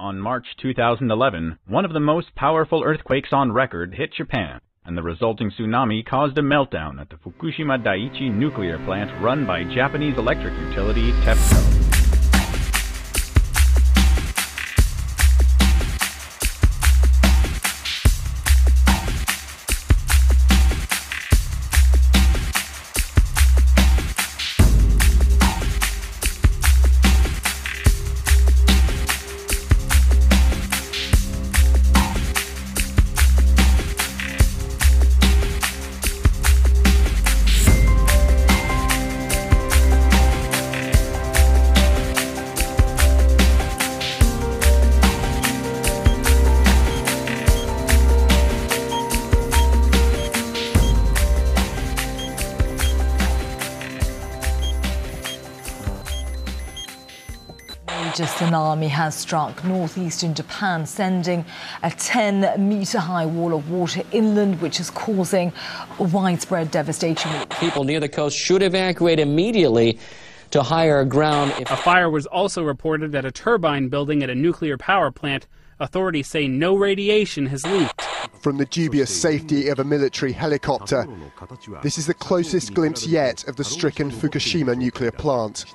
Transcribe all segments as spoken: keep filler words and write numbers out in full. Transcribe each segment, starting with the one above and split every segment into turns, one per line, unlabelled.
On March two thousand eleven, one of the most powerful earthquakes on record hit Japan, and the resulting tsunami caused a meltdown at the Fukushima Daiichi nuclear plant run by Japanese electric utility TEPCO.
A tsunami has struck northeastern Japan, sending a ten metre high wall of water inland, which is causing widespread devastation.
People near the coast should evacuate immediately to higher ground.
A fire was also reported at a turbine building at a nuclear power plant. Authorities say no radiation has leaked.
From the dubious safety of a military helicopter, this is the closest glimpse yet of the stricken Fukushima nuclear plant.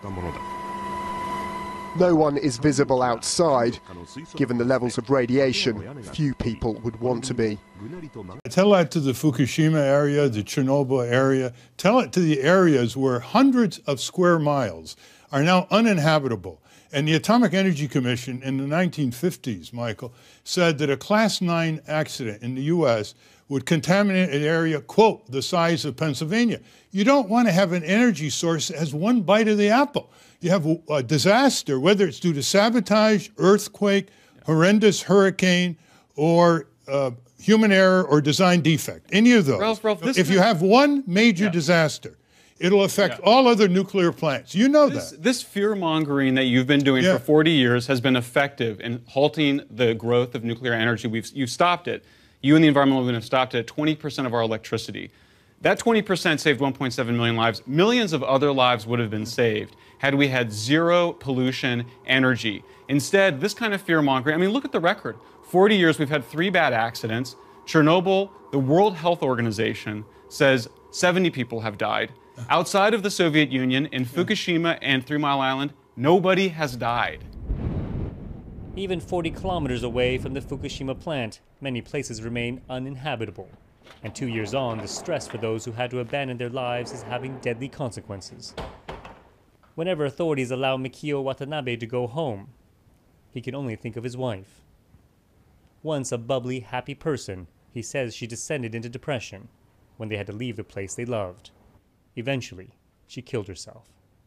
No one is visible outside. Given the levels of radiation, few people would want to be.
Tell that to the Fukushima area, the Chernobyl area. Tell it to the areas where hundreds of square miles are now uninhabitable. And the Atomic Energy Commission in the nineteen fifties, Michael, said that a class nine accident in the U S would contaminate an area, quote, the size of Pennsylvania. You don't want to have an energy source that has one bite of the apple. You have a, a disaster, whether it's due to sabotage, earthquake, horrendous hurricane, or uh, human error or design defect, any of those.
Ralph, Ralph,
if you have one major yeah. disaster, it'll affect yeah. all other nuclear plants. You know
this,
that.
This fear-mongering that you've been doing yeah. for forty years has been effective in halting the growth of nuclear energy. We've, you've stopped it. You and the environmental movement have stopped it at twenty percent of our electricity. That twenty percent saved one point seven million lives. Millions of other lives would have been saved had we had zero pollution energy. Instead, this kind of fear-mongering, I mean, look at the record. forty years, we've had three bad accidents. Chernobyl, the World Health Organization says seventy people have died. Outside of the Soviet Union, in Fukushima and Three Mile Island, nobody has died.
Even forty kilometers away from the Fukushima plant, many places remain uninhabitable. And two years on, the stress for those who had to abandon their lives is having deadly consequences. Whenever authorities allow Mikio Watanabe to go home, he can only think of his wife. Once a bubbly, happy person, he says she descended into depression when they had to leave the place they loved. Eventually, she killed herself.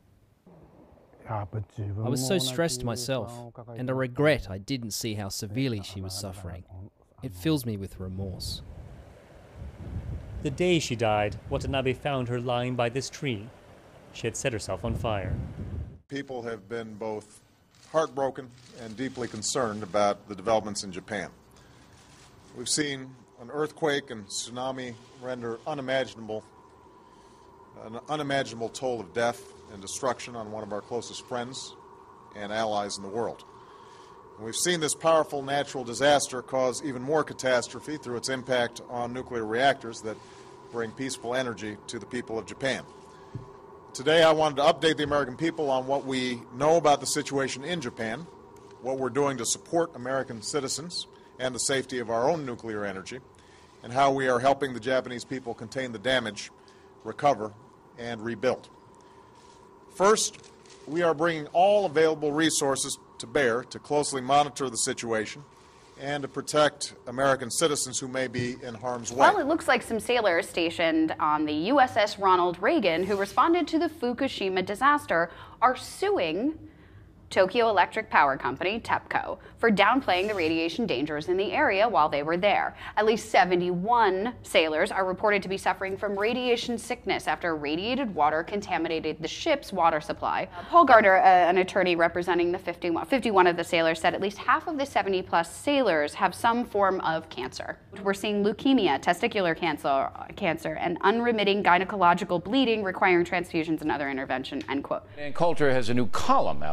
I was so stressed myself, and I regret I didn't see how severely she was suffering. It fills me with remorse.
The day she died, Watanabe found her lying by this tree. She had set herself on fire.
People have been both heartbroken and deeply concerned about the developments in Japan. We've seen an earthquake and tsunami render unimaginable, an unimaginable toll of death and destruction on one of our closest friends and allies in the world. And we've seen this powerful natural disaster cause even more catastrophe through its impact on nuclear reactors that bring peaceful energy to the people of Japan. Today I wanted to update the American people on what we know about the situation in Japan, what we're doing to support American citizens and the safety of our own nuclear energy, and how we are helping the Japanese people contain the damage, recover, and rebuild. First, we are bringing all available resources to bear to closely monitor the situation and to protect American citizens who may be in harm's way.
Well, it looks like some sailors stationed on the U S S Ronald Reagan, who responded to the Fukushima disaster, are suing Tokyo Electric Power Company, TEPCO, for downplaying the radiation dangers in the area while they were there. At least seventy-one sailors are reported to be suffering from radiation sickness after irradiated water contaminated the ship's water supply. Paul Gardner, uh, an attorney representing the fifty-one, fifty-one of the sailors, said at least half of the seventy plus sailors have some form of cancer. We're seeing leukemia, testicular cancer, cancer, and unremitting gynecological bleeding requiring transfusions and other intervention, end quote.
And Coulter has a new column out today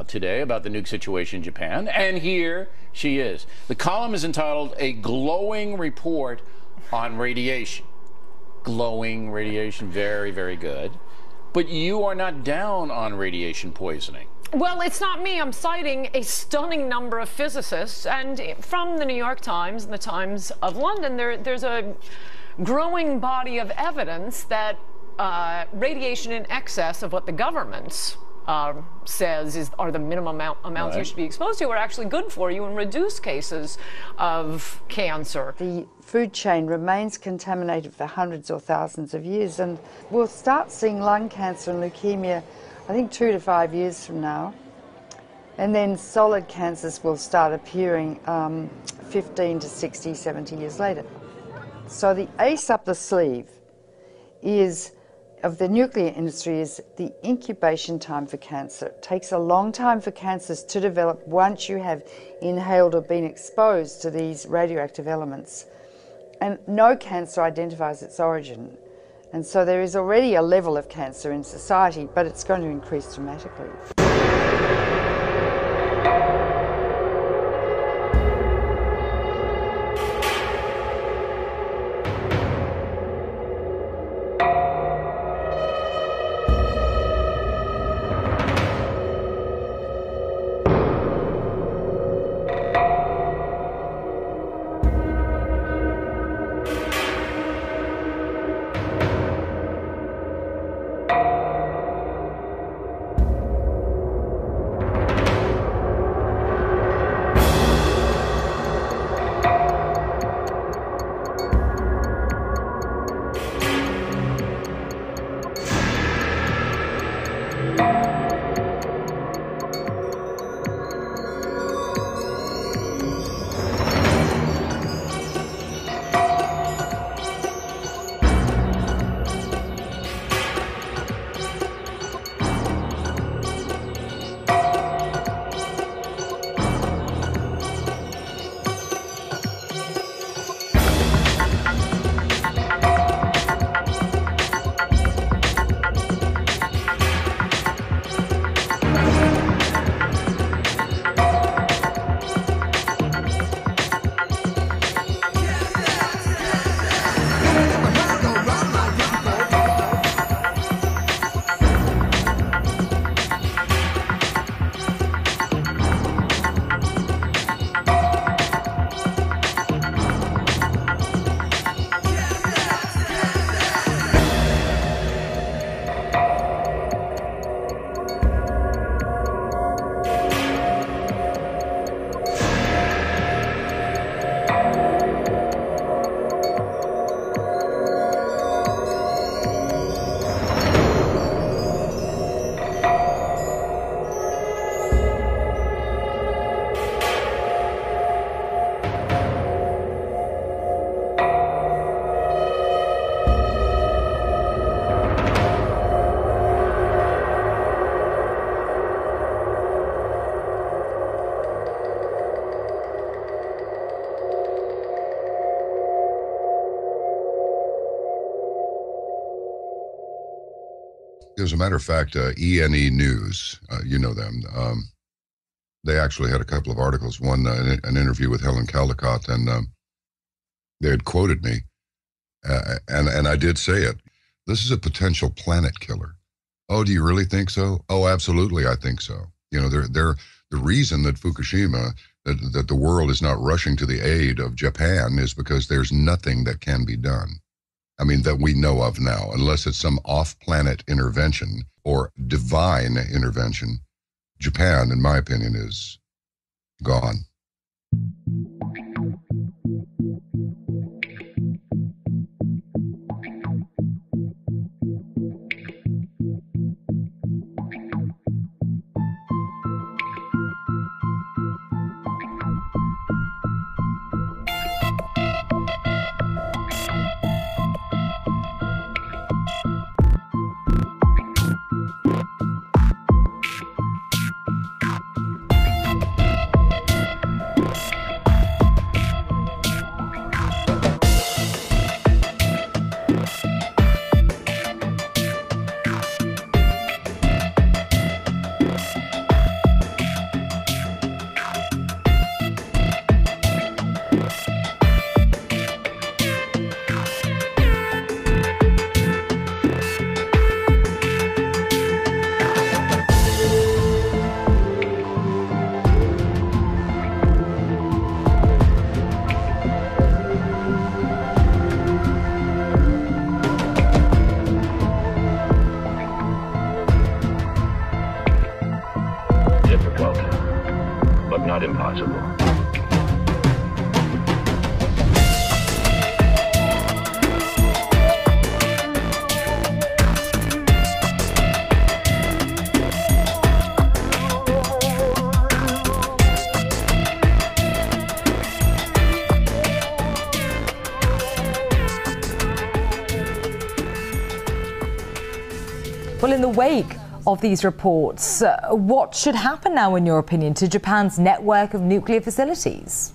about the nuke situation in Japan, and here she is. The column is entitled A Glowing Report on Radiation. Glowing radiation, very, very good. But you are not down on radiation poisoning.
Well, it's not me. I'm citing a stunning number of physicists, and from the New York Times and the Times of London, there, there's a growing body of evidence that uh, radiation in excess of what the government uh, says is are the minimum amount, amounts right. you should be exposed to are actually good for you and reduce cases of cancer.
The food chain remains contaminated for hundreds or thousands of years, and we'll start seeing lung cancer and leukemia I think two to five years from now. And then solid cancers will start appearing um, fifteen to sixty, seventy years later. So the ace up the sleeve is, of the nuclear industry, is the incubation time for cancer. It takes a long time for cancers to develop once you have inhaled or been exposed to these radioactive elements. And no cancer identifies its origin. And so there is already a level of cancer in society, but it's going to increase dramatically.
As a matter of fact, uh, E and E News, uh, you know them, um, they actually had a couple of articles, one, uh, an interview with Helen Caldicott, and um, they had quoted me, uh, and, and I did say it. This is a potential planet killer. Oh, do you really think so? Oh, absolutely, I think so. You know, they're, they're, the reason that Fukushima, that, that the world is not rushing to the aid of Japan is because there's nothing that can be done. I mean, that we know of now, unless it's some off-planet intervention or divine intervention. Japan, in my opinion, is gone.
possible.
Well, in the wake of these reports, uh, what should happen now, in your opinion, to Japan's network of nuclear facilities?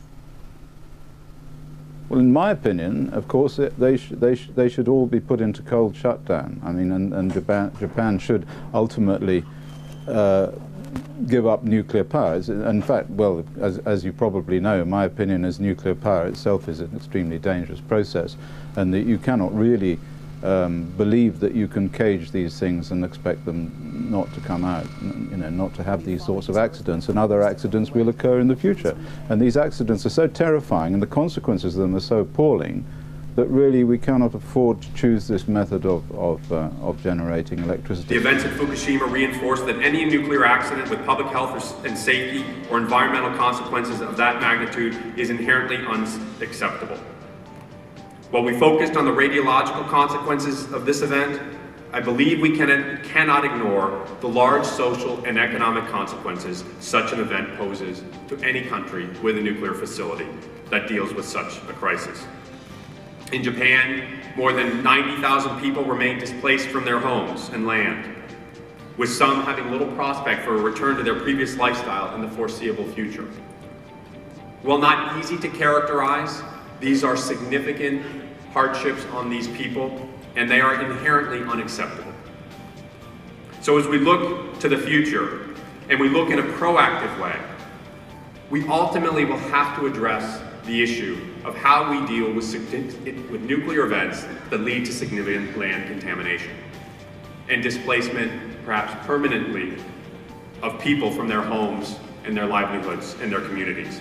Well, in my opinion, of course, it, they, sh they, sh they should all be put into cold shutdown. I mean, and, and Japan, Japan should ultimately uh, give up nuclear power. In fact, well, as, as you probably know, my opinion is nuclear power itself is an extremely dangerous process, and that you cannot really Um, believe that you can cage these things and expect them not to come out, you know, not to have these sorts of accidents, and other accidents will occur in the future. And these accidents are so terrifying and the consequences of them are so appalling that really we cannot afford to choose this method of, of, uh, of generating electricity.
The events at Fukushima reinforced that any nuclear accident with public health and safety or environmental consequences of that magnitude is inherently unacceptable. While we focused on the radiological consequences of this event, I believe we can, cannot ignore the large social and economic consequences such an event poses to any country with a nuclear facility that deals with such a crisis. In Japan, more than ninety thousand people remain displaced from their homes and land, with some having little prospect for a return to their previous lifestyle in the foreseeable future. While not easy to characterize, these are significant hardships on these people, and they are inherently unacceptable. So as we look to the future, and we look in a proactive way, we ultimately will have to address the issue of how we deal with, with nuclear events that lead to significant land contamination and displacement, perhaps permanently, of people from their homes and their livelihoods and their communities.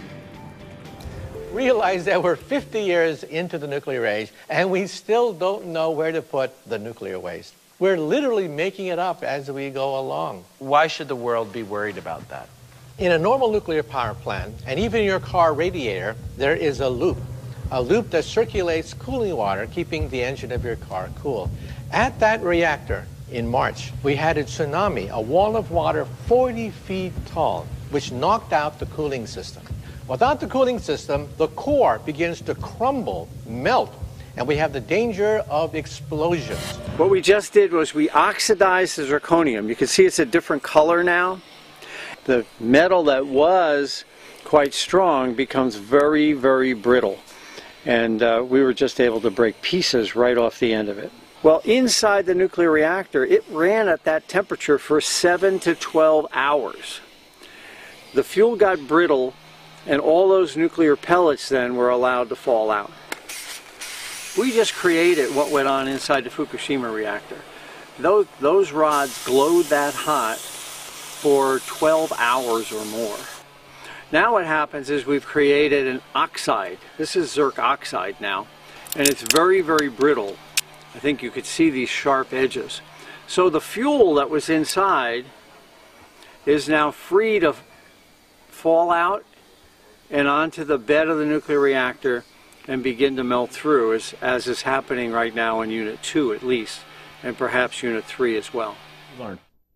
Realize that we're fifty years into the nuclear age and we still don't know where to put the nuclear waste. We're literally making it up as we go along.
Why should the world be worried about that?
In a normal nuclear power plant, and even in your car radiator, there is a loop. A loop that circulates cooling water, keeping the engine of your car cool. At that reactor in March, we had a tsunami, a wall of water forty feet tall, which knocked out the cooling system. Without the cooling system, the core begins to crumble, melt, and we have the danger of explosions.
What we just did was we oxidized the zirconium. You can see it's a different color now. The metal that was quite strong becomes very, very brittle. And uh, we were just able to break pieces right off the end of it. Well, inside the nuclear reactor, it ran at that temperature for seven to twelve hours. The fuel got brittle, and all those nuclear pellets then were allowed to fall out. We just created what went on inside the Fukushima reactor. Those, those rods glowed that hot for twelve hours or more. Now what happens is we've created an oxide. This is zirc oxide now, and it's very, very brittle. I think you could see these sharp edges. So the fuel that was inside is now free to fall out and onto the bed of the nuclear reactor and begin to melt through, as, as is happening right now in Unit two at least, and perhaps Unit three as well.
Learn.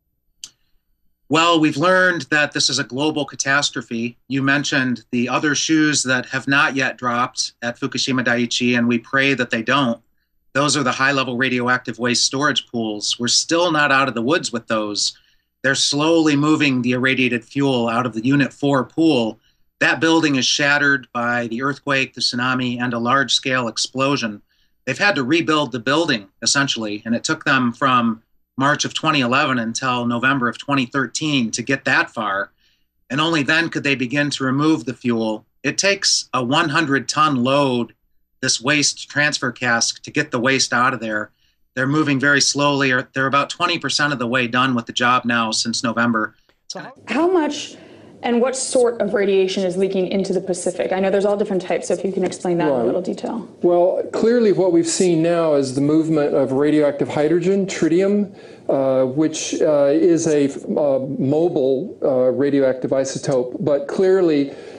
Well, we've learned that this is a global catastrophe. You mentioned the other shoes that have not yet dropped at Fukushima Daiichi, and we pray that they don't. Those are the high-level radioactive waste storage pools. We're still not out of the woods with those. They're slowly moving the irradiated fuel out of the Unit four pool. That building is shattered by the earthquake, the tsunami, and a large-scale explosion. They've had to rebuild the building, essentially, and it took them from March of twenty eleven until November of twenty thirteen to get that far, and only then could they begin to remove the fuel. It takes a one hundred ton load, this waste transfer cask, to get the waste out of there. They're moving very slowly. They're about twenty percent of the way done with the job now since November.
So how much and what sort of radiation is leaking into the Pacific? I know there's all different types, so if you can explain that right. in a little detail.
Well, clearly what we've seen now is the movement of radioactive hydrogen, tritium, uh, which uh, is a uh, mobile uh, radioactive isotope, but clearly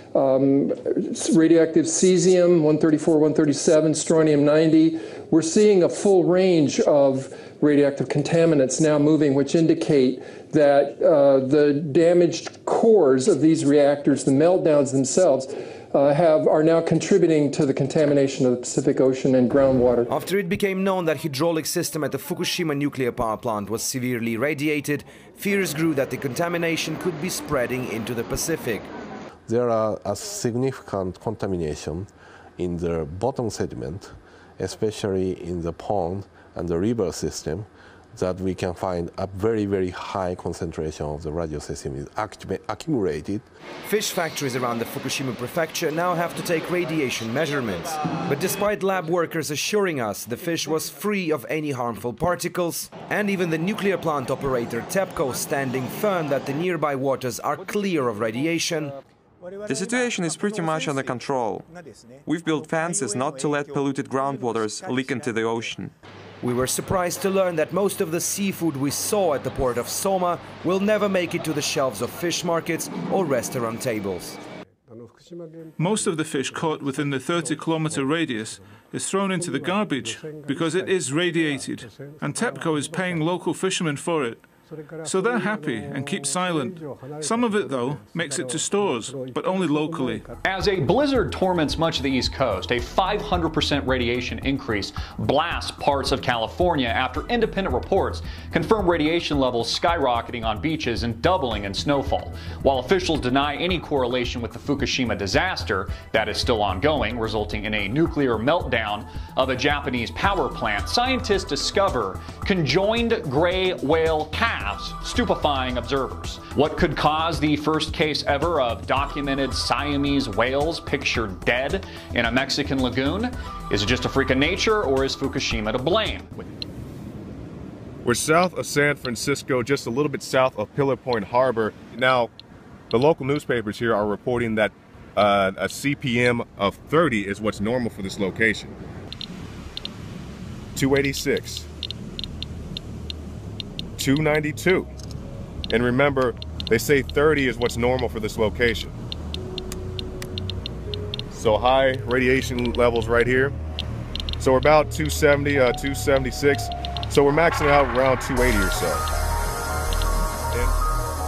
um, radioactive cesium, one thirty-four, one thirty-seven, strontium ninety. We're seeing a full range of radioactive contaminants now moving, which indicate that uh, the damaged cores of these reactors, the meltdowns themselves, uh, have are now contributing to the contamination of the Pacific Ocean and groundwater.
After it became known that hydraulic system at the Fukushima nuclear power plant was severely radiated, fears grew that the contamination could be spreading into the Pacific.
There are a significant contamination in the bottom sediment, especially in the pond and the river system, that we can find a very, very high concentration of the radiocesium is accumulated.
Fish factories around the Fukushima prefecture now have to take radiation measurements. But despite lab workers assuring us the fish was free of any harmful particles, and even the nuclear plant operator TEPCO standing firm that the nearby waters are clear of radiation,
the situation is pretty much under control. We've built fences not to let polluted groundwaters leak into the ocean.
We were surprised to learn that most of the seafood we saw at the port of Soma will never make it to the shelves of fish markets or restaurant tables.
Most of the fish caught within the thirty kilometer radius is thrown into the garbage because it is radiated, and TEPCO is paying local fishermen for it. So they're happy and keep silent. Some of it, though, makes it to stores, but only locally.
As a blizzard torments much of the East Coast, a five hundred percent radiation increase blasts parts of California after independent reports confirm radiation levels skyrocketing on beaches and doubling in snowfall. While officials deny any correlation with the Fukushima disaster, that is still ongoing, resulting in a nuclear meltdown of a Japanese power plant, scientists discover conjoined gray whale calves stupefying observers. What could cause the first case ever of documented Siamese whales pictured dead in a Mexican lagoon? Is it just a freak of nature, or is Fukushima to blame?
We're south of San Francisco, just a little bit south of Pillar Point Harbor. Now, the local newspapers here are reporting that uh, a C P M of thirty is what's normal for this location. two eighty-six. two ninety-two. And remember, they say thirty is what's normal for this location. So high radiation levels right here. So we're about two seventy, uh, two seventy-six. So we're maxing out around two eighty or so. And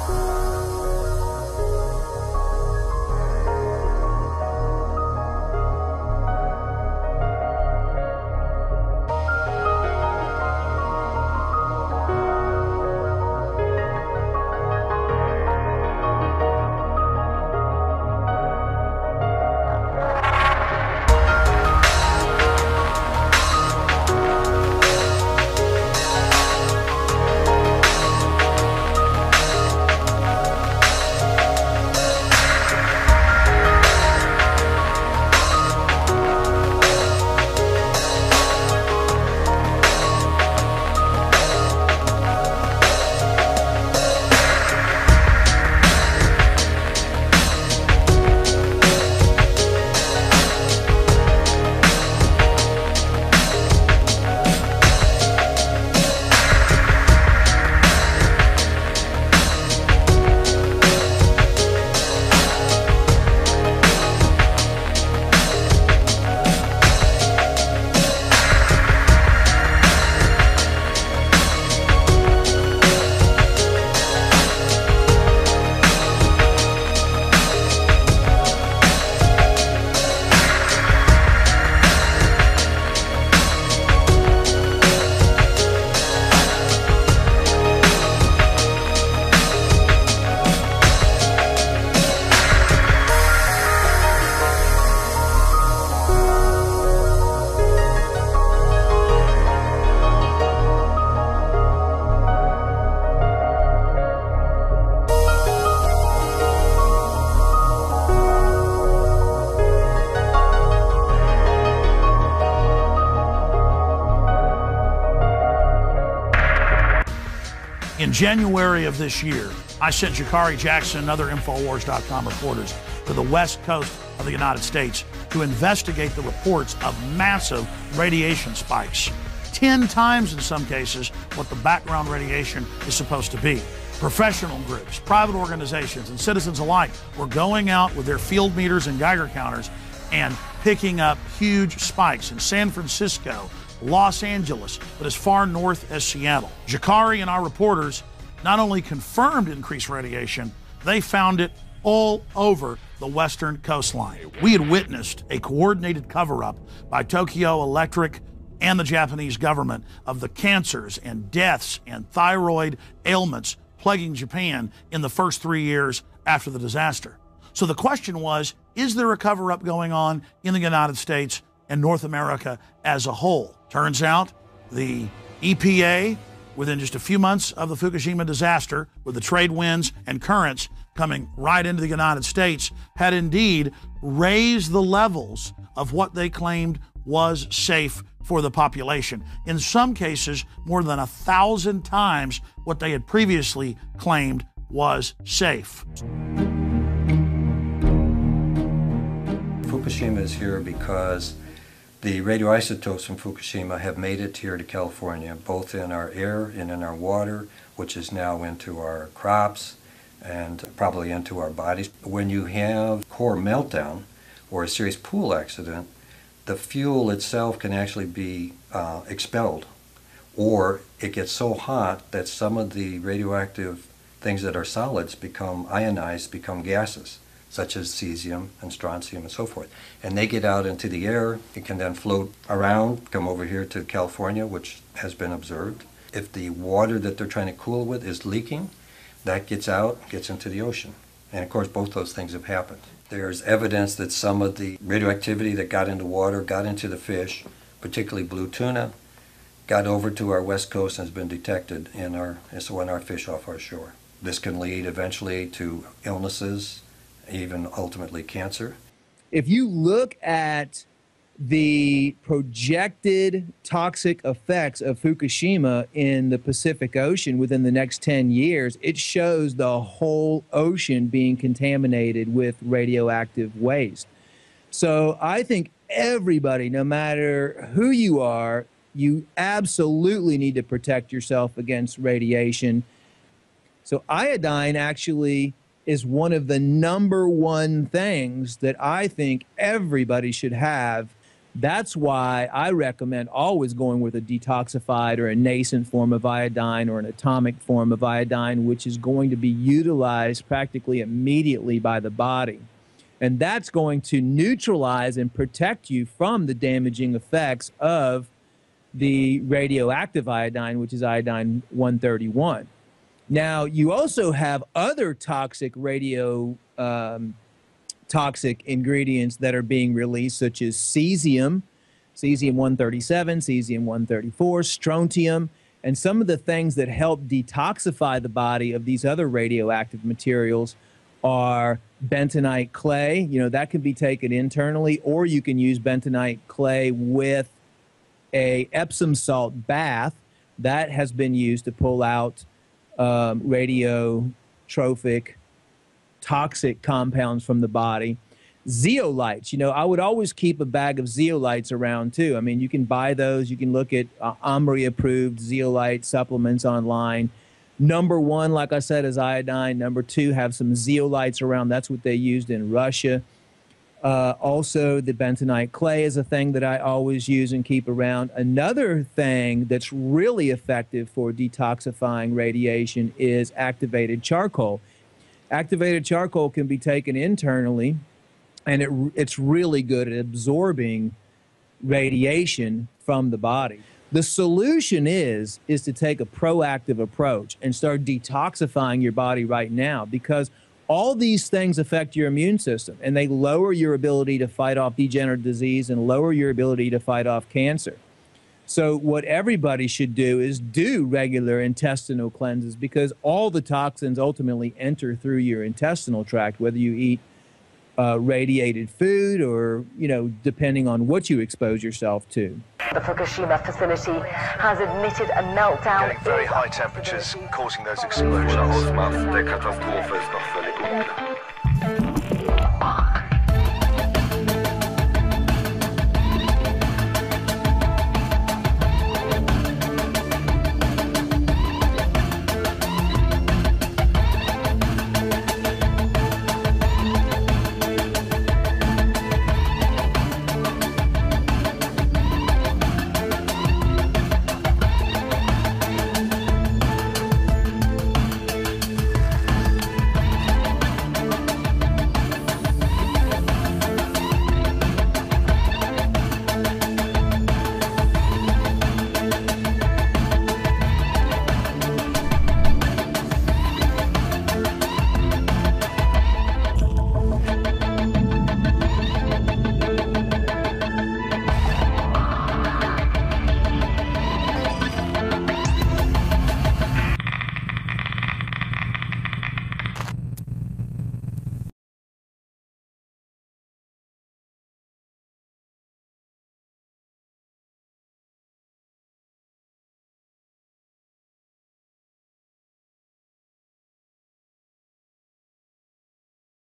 In January of this year, I sent Jakari Jackson and other Infowars dot com reporters to the west coast of the United States to investigate the reports of massive radiation spikes. ten times in some cases what the background radiation is supposed to be. Professional groups, private organizations, and citizens alike were going out with their field meters and Geiger counters and picking up huge spikes in San Francisco, Los Angeles, but as far north as Seattle. Jikari and our reporters not only confirmed increased radiation, they found it all over the western coastline. We had witnessed a coordinated cover-up by Tokyo Electric and the Japanese government of the cancers and deaths and thyroid ailments plaguing Japan in the first three years after the disaster. So the question was, is there a cover-up going on in the United States and North America as a whole? Turns out the E P A, within just a few months of the Fukushima disaster, with the trade winds and currents coming right into the United States, had indeed raised the levels of what they claimed was safe for the population. In some cases, more than a thousand times what they had previously claimed was safe.
Fukushima is here because the radioisotopes from Fukushima have made it here to California, both in our air and in our water, which is now into our crops and probably into our bodies. When you have core meltdown or a serious pool accident, the fuel itself can actually be uh, expelled, or it gets so hot that some of the radioactive things that are solids become ionized, become gases, such as cesium and strontium and so forth. And they get out into the air. It can then float around, come over here to California, which has been observed. If the water that they're trying to cool with is leaking, that gets out, gets into the ocean. And of course, both those things have happened. There's evidence that some of the radioactivity that got into water got into the fish, particularly blue tuna, got over to our west coast and has been detected in our, so in our fish off our shore. This can lead eventually to illnesses, even ultimately cancer.
If you look at the projected toxic effects of Fukushima in the Pacific Ocean within the next ten years, it shows the whole ocean being contaminated with radioactive waste. So I think everybody, no matter who you are, you absolutely need to protect yourself against radiation. So iodine actually is one of the number one things that I think everybody should have. That's why I recommend always going with a detoxified or a nascent form of iodine or an atomic form of iodine, which is going to be utilized practically immediately by the body. And that's going to neutralize and protect you from the damaging effects of the radioactive iodine, which is iodine one thirty-one. Now, you also have other toxic radio um, toxic ingredients that are being released, such as cesium, cesium one thirty-seven, cesium one thirty-four, strontium, and some of the things that help detoxify the body of these other radioactive materials are bentonite clay. You know, that can be taken internally, or you can use bentonite clay with a Epsom salt bath. That has been used to pull out um, radiotrophic toxic compounds from the body. Zeolites, you know, I would always keep a bag of zeolites around too. I mean, you can buy those. You can look at uh, Omri approved zeolite supplements online. Number one, like I said, is iodine. Number two, have some zeolites around. That's what they used in Russia. Uh, also, the bentonite clay is a thing that I always use and keep around. Another thing that's really effective for detoxifying radiation is activated charcoal. Activated charcoal can be taken internally, and it, it's really good at absorbing radiation from the body. The solution is, is to take a proactive approach and start detoxifying your body right now, because all these things affect your immune system, and they lower your ability to fight off degenerative disease and lower your ability to fight off cancer. So what everybody should do is do regular intestinal cleanses, because all the toxins ultimately enter through your intestinal tract, whether you eat uh, radiated food or, you know, depending on what you expose yourself to.
The Fukushima facility has admitted a meltdown.
Getting very high temperatures causing those explosions.